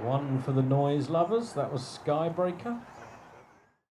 One for the noise lovers, that was Skybreaker.